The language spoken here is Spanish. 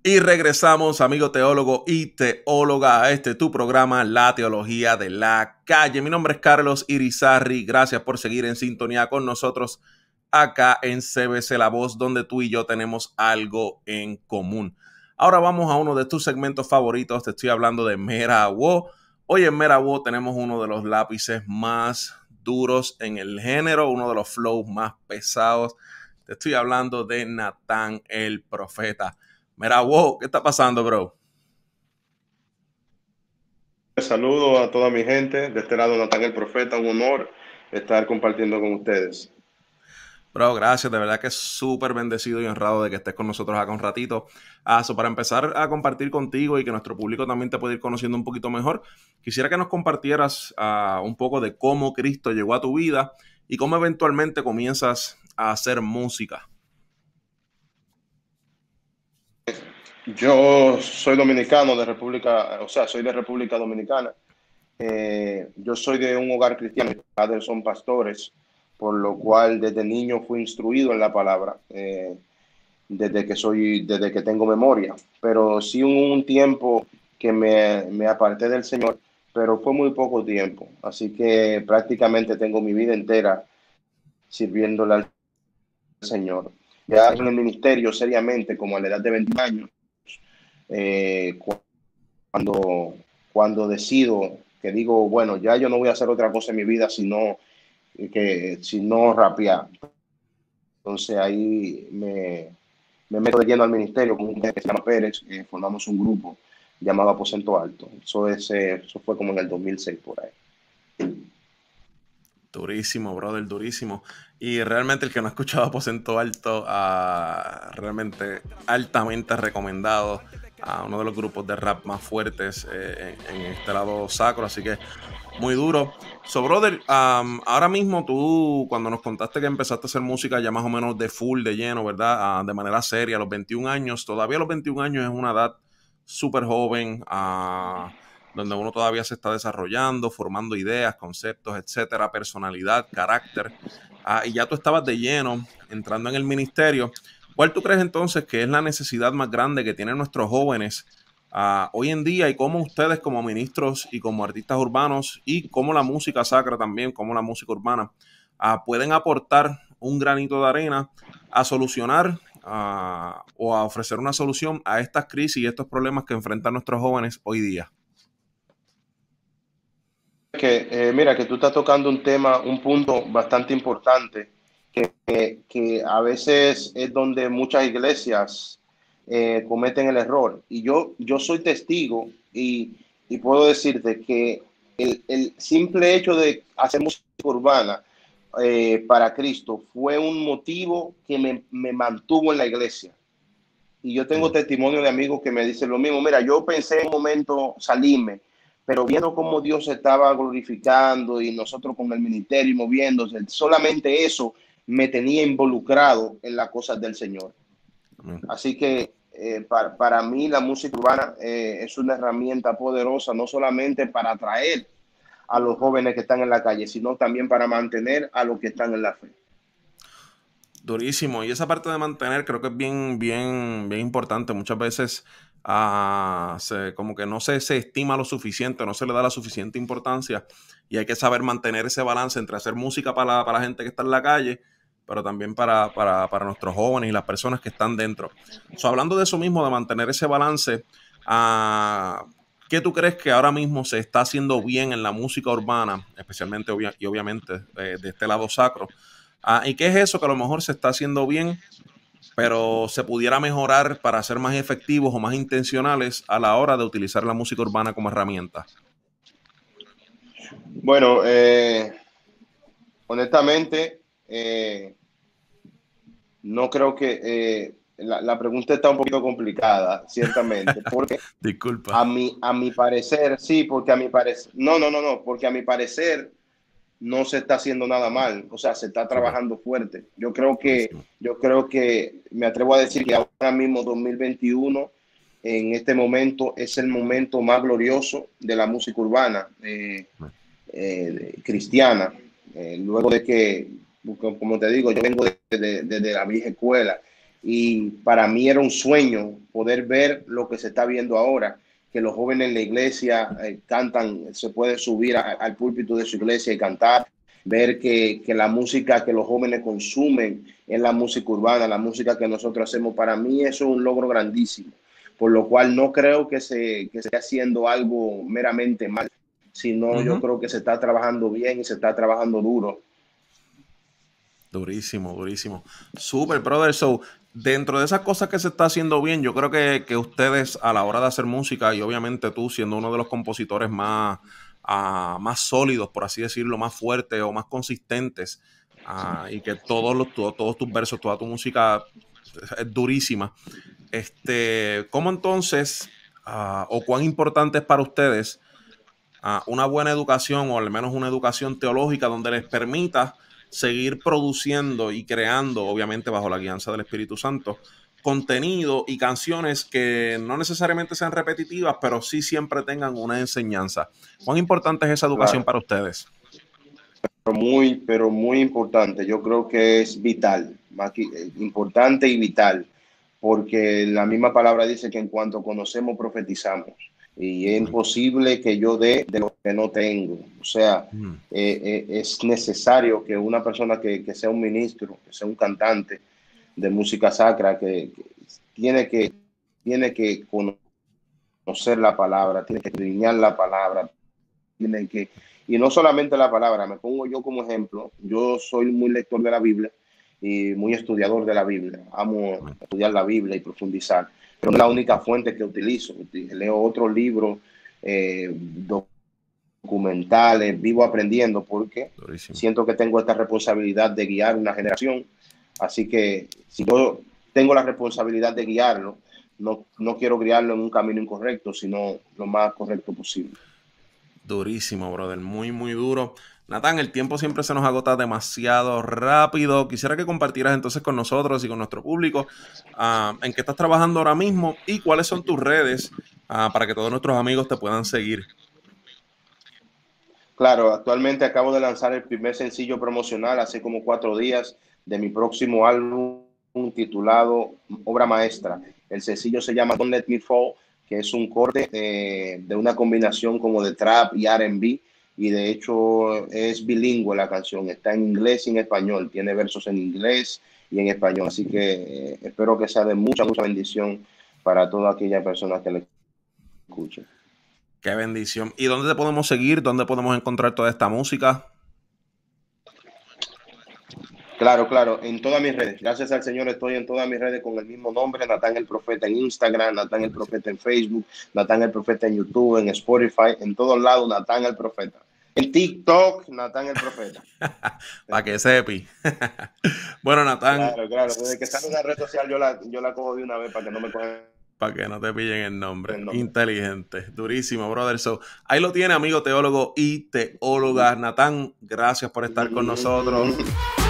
Y regresamos, amigo teólogo y teóloga, a este tu programa, La Teología de la Calle. Mi nombre es Carlos Irizarry. Gracias por seguir en sintonía con nosotros acá en CBC La Voz, donde tú y yo tenemos algo en común. Ahora vamos a uno de tus segmentos favoritos. Te estoy hablando de Mera Wo. Hoy en Mera Wo tenemos uno de los lápices más duros en el género, uno de los flows más pesados. Te estoy hablando de Natán el Profeta. Mira, wow, ¿qué está pasando, bro? Saludo a toda mi gente. De este lado, Natán el Profeta. Un honor estar compartiendo con ustedes. Bro, gracias. De verdad que es súper bendecido y honrado de que estés con nosotros acá un ratito. Para empezar a compartir contigo y que nuestro público también te pueda ir conociendo un poquito mejor, quisiera que nos compartieras un poco de cómo Cristo llegó a tu vida y cómo eventualmente comienzas a hacer música. Yo soy dominicano de República, o sea, soy de República Dominicana. Yo soy de un hogar cristiano, mis padres son pastores, por lo cual desde niño fui instruido en la palabra, desde que tengo memoria. Pero sí hubo un tiempo que me aparté del Señor, pero fue muy poco tiempo. Así que prácticamente tengo mi vida entera sirviéndole al Señor. Ya en el ministerio, seriamente, como a la edad de 20 años, eh, cuando, cuando decido que digo, bueno, ya yo no voy a hacer otra cosa en mi vida sino rapear. Entonces ahí me meto de lleno al ministerio con un jefe que se llama Pérez, formamos un grupo llamado Aposento Alto. Eso fue como en el 2006 por ahí. Durísimo, brother, durísimo. Y realmente el que no ha escuchado Aposento Alto, realmente altamente recomendado a uno de los grupos de rap más fuertes en este lado sacro, así que muy duro. So, brother, ahora mismo tú, cuando nos contaste que empezaste a hacer música ya más o menos de full, de lleno, ¿verdad? De manera seria, a los 21 años, todavía a los 21 años es una edad súper joven, donde uno todavía se está desarrollando, formando ideas, conceptos, etcétera, personalidad, carácter, y ya tú estabas de lleno entrando en el ministerio. ¿Cuál tú crees entonces que es la necesidad más grande que tienen nuestros jóvenes hoy en día y cómo ustedes como ministros y como artistas urbanos y como la música sacra también, como la música urbana, pueden aportar un granito de arena a solucionar o a ofrecer una solución a estas crisis y estos problemas que enfrentan nuestros jóvenes hoy día? Mira, que tú estás tocando un tema, un punto bastante importante, que a veces es donde muchas iglesias cometen el error. Y yo soy testigo y puedo decirte que el simple hecho de hacer música urbana para Cristo fue un motivo que me mantuvo en la iglesia. Y yo tengo Mm. testimonio de amigos que me dicen lo mismo. Mira, yo pensé en un momento salirme, pero viendo cómo Dios se estaba glorificando y nosotros con el ministerio moviéndose, solamente eso me tenía involucrado en las cosas del Señor. Amén. Así que para mí la música urbana es una herramienta poderosa, no solamente para atraer a los jóvenes que están en la calle, sino también para mantener a los que están en la fe. Durísimo. Y esa parte de mantener creo que es bien, bien, bien importante. Muchas veces como que no se estima lo suficiente, no se le da la suficiente importancia y hay que saber mantener ese balance entre hacer música para la gente que está en la calle, pero también para nuestros jóvenes y las personas que están dentro. So, hablando de eso mismo, de mantener ese balance, ¿qué tú crees que ahora mismo se está haciendo bien en la música urbana, especialmente y obviamente de este lado sacro? ¿Y qué es eso que a lo mejor se está haciendo bien, pero se pudiera mejorar para ser más efectivos o más intencionales a la hora de utilizar la música urbana como herramienta? Bueno, honestamente, no creo que la pregunta está un poquito complicada, ciertamente, porque Disculpa. a mi parecer, sí, porque a mi parecer, no, porque a mi parecer no se está haciendo nada mal, o sea, se está Súper, trabajando fuerte. durísimo. Yo creo que me atrevo a decir que ahora mismo 2021, en este momento, es el momento más glorioso de la música urbana cristiana. Luego de que, como te digo, yo vengo desde la vieja escuela y para mí era un sueño poder ver lo que se está viendo ahora, que los jóvenes en la iglesia cantan, se pueden subir al púlpito de su iglesia y cantar, ver que la música que los jóvenes consumen es la música urbana, la música que nosotros hacemos. Para mí eso es un logro grandísimo, por lo cual no creo que se esté haciendo algo meramente mal, sino yo creo que se está trabajando bien y se está trabajando duro. Durísimo, durísimo. Super, brother. So, dentro de esas cosas que se está haciendo bien, yo creo que ustedes a la hora de hacer música, y obviamente tú siendo uno de los compositores más, más sólidos, por así decirlo, más fuertes o más consistentes, y que todos tus versos, toda tu música es durísima. ¿Cómo entonces, o cuán importante es para ustedes una buena educación, o al menos una educación teológica donde les permita seguir produciendo y creando, obviamente bajo la guianza del Espíritu Santo, contenido y canciones que no necesariamente sean repetitivas, pero sí siempre tengan una enseñanza? ¿Cuán importante es esa educación para ustedes? Pero muy importante. Yo creo que es vital, importante y vital, porque la misma palabra dice que en cuanto conocemos, profetizamos. Y es imposible que yo dé de lo que no tengo. O sea, es necesario que una persona que sea un ministro, que sea un cantante de música sacra, tiene que conocer la palabra, tiene que alinear la palabra, tiene que, y no solamente la palabra, me pongo yo como ejemplo. Yo soy muy lector de la Biblia y muy estudiador de la Biblia. Amo estudiar la Biblia y profundizar, pero no es la única fuente que utilizo. Leo otros libros, documentales, vivo aprendiendo, porque siento que tengo esta responsabilidad de guiar una generación. Así que si yo tengo la responsabilidad de guiarlo, no quiero guiarlo en un camino incorrecto, sino lo más correcto posible. Durísimo, brother. Muy, muy duro. Natán, el tiempo siempre se nos agota demasiado rápido. Quisiera que compartieras entonces con nosotros y con nuestro público en qué estás trabajando ahora mismo y cuáles son tus redes para que todos nuestros amigos te puedan seguir. Claro, actualmente acabo de lanzar el primer sencillo promocional hace como 4 días de mi próximo álbum titulado Obra Maestra. El sencillo se llama Don't Let Me Fall, que es un corte de una combinación como de trap y R&B, y de hecho es bilingüe la canción, está en inglés y en español, tiene versos en inglés y en español, así que espero que sea de mucha bendición para toda aquella persona que le escuche. Qué bendición. ¿Y dónde te podemos seguir? ¿Dónde podemos encontrar toda esta música? Claro, en todas mis redes. Gracias al Señor estoy en todas mis redes con el mismo nombre, Natán el Profeta en Instagram, Natán el Profeta en Facebook, Natán el Profeta en YouTube, en Spotify, en todos lados, Natán el Profeta. En TikTok, Natán el Profeta. Para que sepi. Bueno, Natán. Claro. Desde que sale una red social yo la cojo de una vez para que no me cojan. Para que no te pillen el nombre. Inteligente. Durísimo, brother. So, ahí lo tiene, amigo teólogo y teóloga. Natán, gracias por estar con nosotros.